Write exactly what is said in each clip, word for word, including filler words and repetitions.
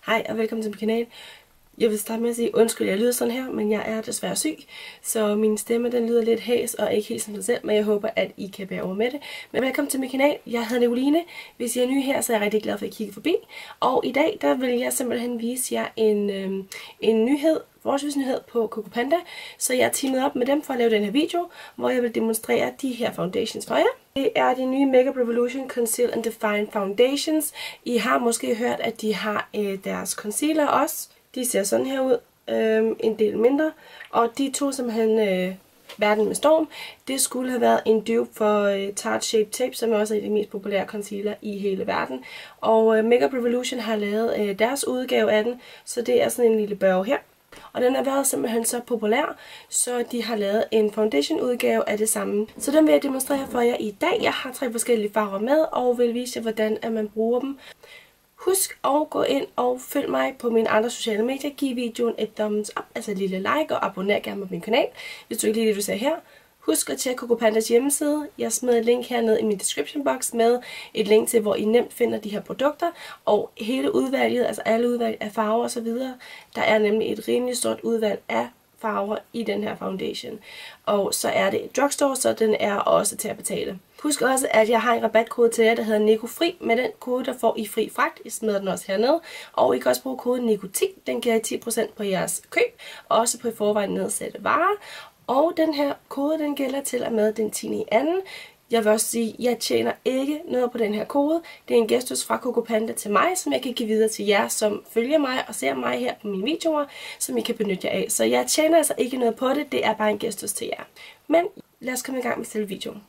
Hej og velkommen til min kanal. Jeg vil starte med at sige undskyld, jeg lyder sådan her, men jeg er desværre syg. Så min stemme den lyder lidt hæs og ikke helt som sig selv, men jeg håber, at I kan bære over med det. Men velkommen til min kanal. Jeg hedder Nicoline. Hvis I er nye her, så er jeg rigtig glad for, at I kigger forbi. Og i dag, der vil jeg simpelthen vise jer en, øhm, en nyhed, vores nyhed på Coco Panda. Så jeg er teamet op med dem for at lave den her video, hvor jeg vil demonstrere de her foundations for jer. Det er de nye Makeup Revolution Conceal and Define Foundations. I har måske hørt, at de har øh, deres concealer også. De ser sådan her ud, øh, en del mindre. Og de to simpelthen øh, verden med storm. Det skulle have været en dupe for øh, Tarte Shape Tape, som også er de mest populære concealer i hele verden. Og øh, Makeup Revolution har lavet øh, deres udgave af den, så det er sådan en lille børge her. Og den har været simpelthen så populær, så de har lavet en foundation udgave af det samme. Så den vil jeg demonstrere for jer i dag. Jeg har tre forskellige farver med, og vil vise jer, hvordan at man bruger dem. Husk at gå ind og følg mig på mine andre sociale medier. Giv videoen et thumbs up, altså et lille like, og abonner gerne på min kanal, hvis du ikke lide det, du ser her. Husk at tjekke Coco Pandas hjemmeside. Jeg smider et link hernede i min description box med et link til, hvor I nemt finder de her produkter. Og hele udvalget, altså alle udvalg af farver osv. Der er nemlig et rimelig stort udvalg af farver i den her foundation. Og så er det et drugstore, så den er også til at betale. Husk også, at jeg har en rabatkode til jer, der hedder NICOFRI. Med den kode, der får I fri fragt. Jeg smider den også hernede. Og I kan også bruge koden NICO ti. Den giver I ti procent på jeres køb. Også på i forvejen nedsatte varer. Og den her kode, den gælder til og med den tiende i anden. Jeg vil også sige, at jeg tjener ikke noget på den her kode. Det er en gestus fra Coco Panda til mig, som jeg kan give videre til jer, som følger mig og ser mig her på mine videoer, som I kan benytte jer af. Så jeg tjener altså ikke noget på det, det er bare en gestus til jer. Men lad os komme i gang med selve videoen.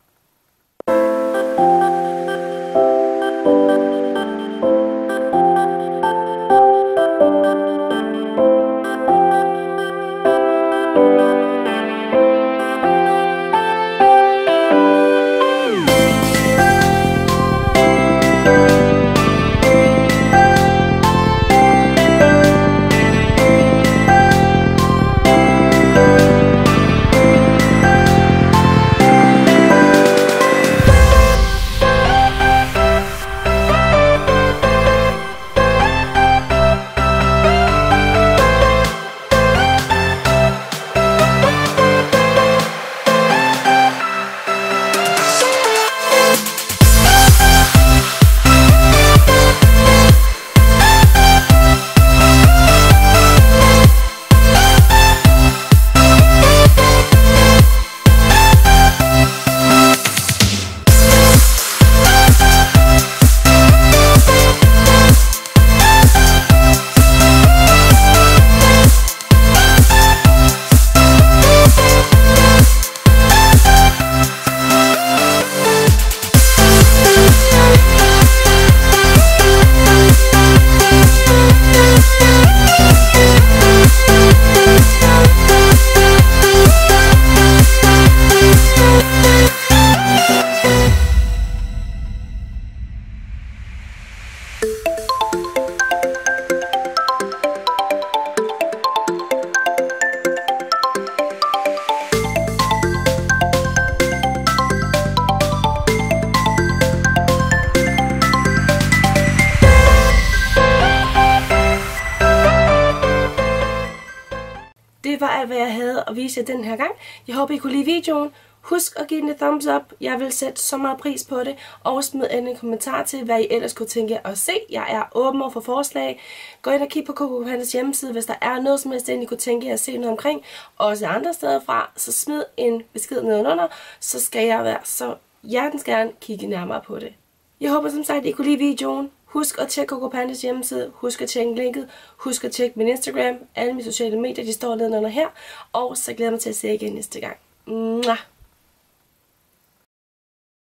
Det var alt, hvad jeg havde at vise jer den her gang. Jeg håber, I kunne lide videoen. Husk at give den et thumbs up. Jeg vil sætte så meget pris på det. Og smid en kommentar til, hvad I ellers kunne tænke jer at se. Jeg er åben over for forslag. Gå ind og kig på Coco Pandas hjemmeside, hvis der er noget som helst, I kunne tænke jer at se noget omkring. Også andre steder fra. Så smid en besked nedenunder. Så skal jeg være så hjertens gerne kigge nærmere på det. Jeg håber som sagt, at I kunne lide videoen. Husk at tjekke Coco Pandas hjemmeside, husk at tjekke linket, husk at tjekke min Instagram, alle mine sociale medier, de står nedenunder her, og så glæder jeg mig til at se jer igen næste gang. Mwah!